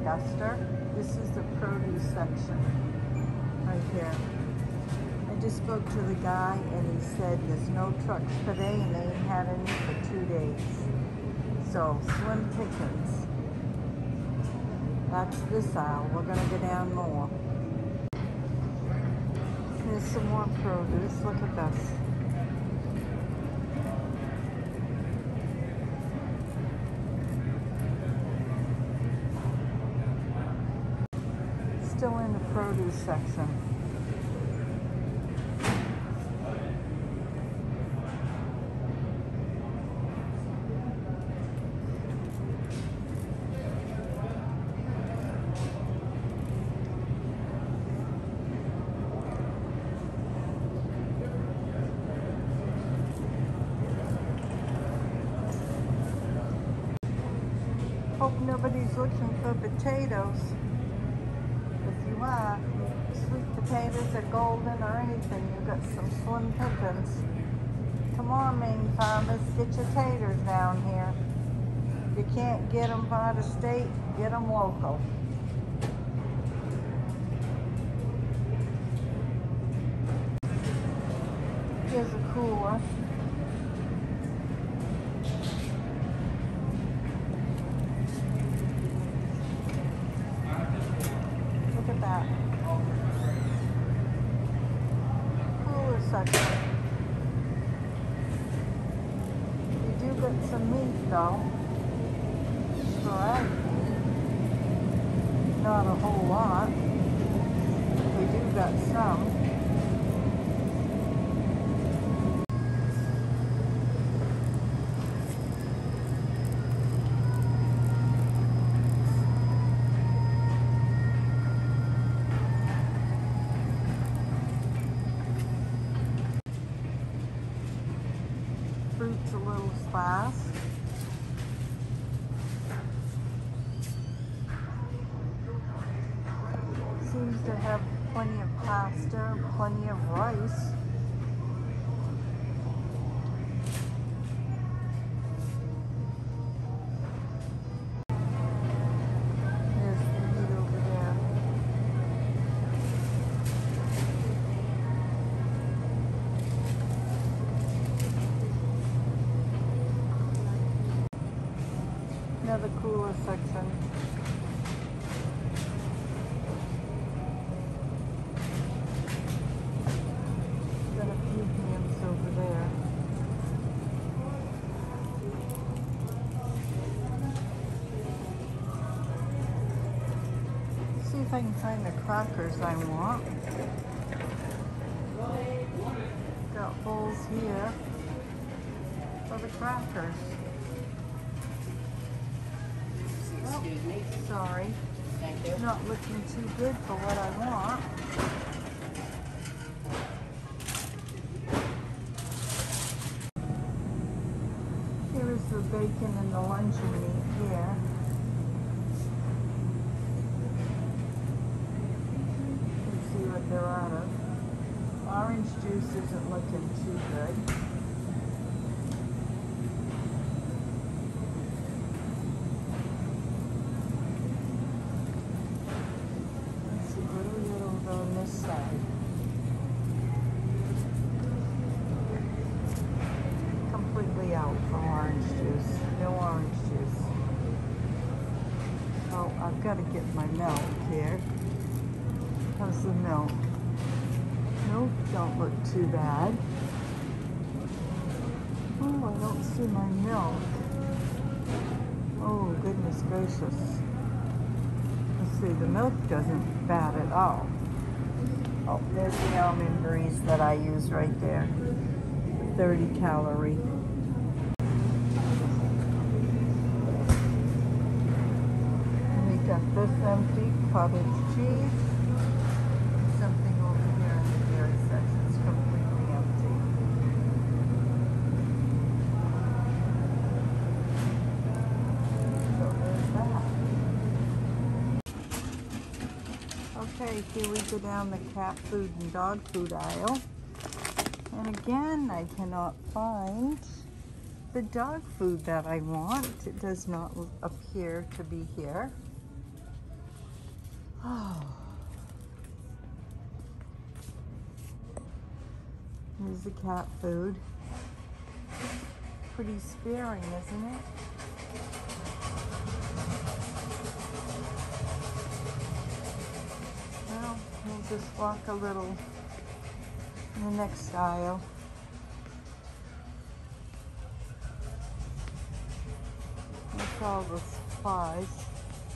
duster. This is the produce section right here. I just spoke to the guy and he said there's no trucks today and they ain't had any for 2 days. So slim pickings. That's this aisle. We're gonna go down more. Here's some more produce. Look at this. Still in the produce section. Hope nobody's looking for potatoes. If you are, sweet potatoes are golden or anything, you've got some slim pickings. Come on, Maine farmers, get your taters down here. If you can't get them out of state, get them local. Here's a cooler. Look at that. Cooler section. You do get some meat though. Right. Not a whole lot. We do got some. Fruit's a little sparse. Seems to have plenty of pasta, plenty of rice. There's the meat over there. Another cooler section. Got a few hams over there. See if I can find the crackers I want. Got bowls here for the crackers. Excuse me. Sorry. Thank you. Not looking too good for what I want. Here is the bacon and the luncheon meat here. Let's see what they're out of. Orange juice isn't looking too good. On this side. Completely out for orange juice. No orange juice. Oh, I've got to get my milk here. How's the milk? Milk don't look too bad. Oh, I don't see my milk. Oh, goodness gracious. Let's see, the milk doesn't bad at all. Oh, there's the almond breeze that I use right there. 30 calorie. And we got this empty, cottage cheese. Something over here in the dairy section is completely empty. So there's that. Okay, here we go down the cat food and dog food aisle. And again, I cannot find the dog food that I want. It does not appear to be here. Oh. Here's the cat food. Pretty sparing, isn't it? Well, we'll just walk a little in the next aisle. That's all the supplies.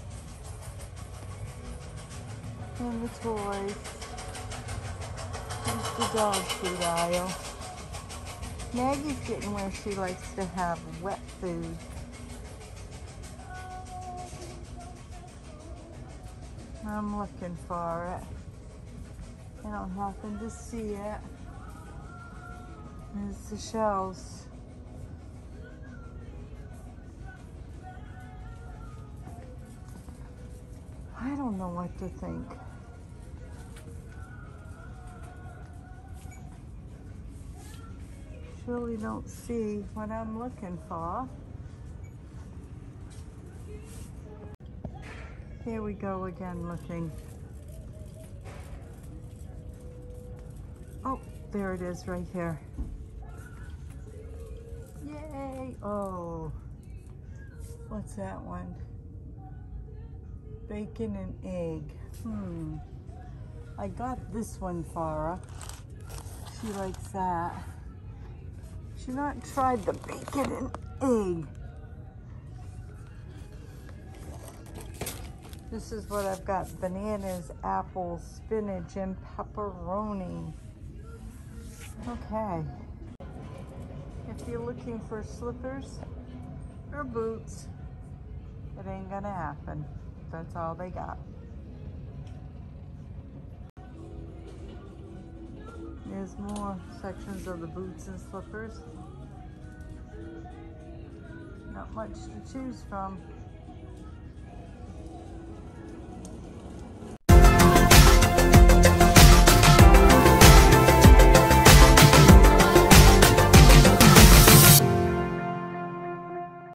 And the toys. Here's the dog food aisle. Maggie's getting where she likes to have wet food. I'm looking for it. I don't happen to see it. There's the shelves. I don't know what to think. Really don't see what I'm looking for. Here we go again looking. Oh, there it is right here. Yay! Oh, what's that one? Bacon and egg. I got this one for her. She likes that. She's not tried the bacon and egg. This is what I've got: bananas, apples, spinach, and pepperoni. Okay. If you're looking for slippers or boots, it ain't gonna happen. That's all they got. There's more sections of the boots and slippers. Not much to choose from.